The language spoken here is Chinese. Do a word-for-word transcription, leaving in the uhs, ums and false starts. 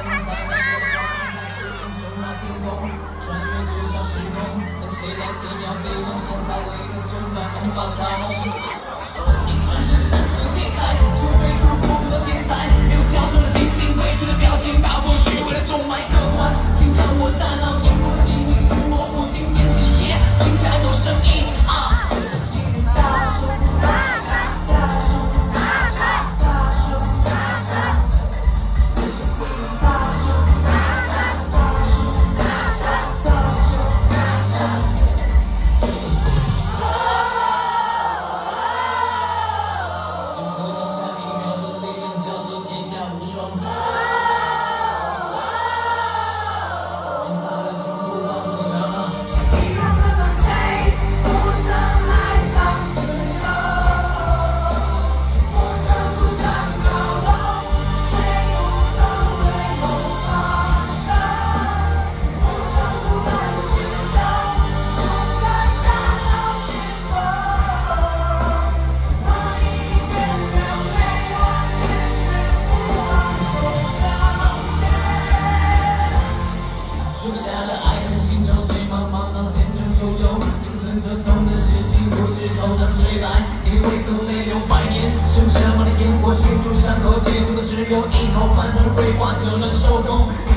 穿越就像时空，等谁来点燃被动，先把雷电震断，红发彩虹。你转身闪电裂开，就飞出孤独的天才，没有焦灼的心情，畏惧的表情，打破虚伪的中脉客观，请看我大脑凝固细腻，模糊经典记忆，听起来有声音啊。 剩下吗的烟火，血出伤口，解毒的只有一口，饭菜的绘画，只能收工。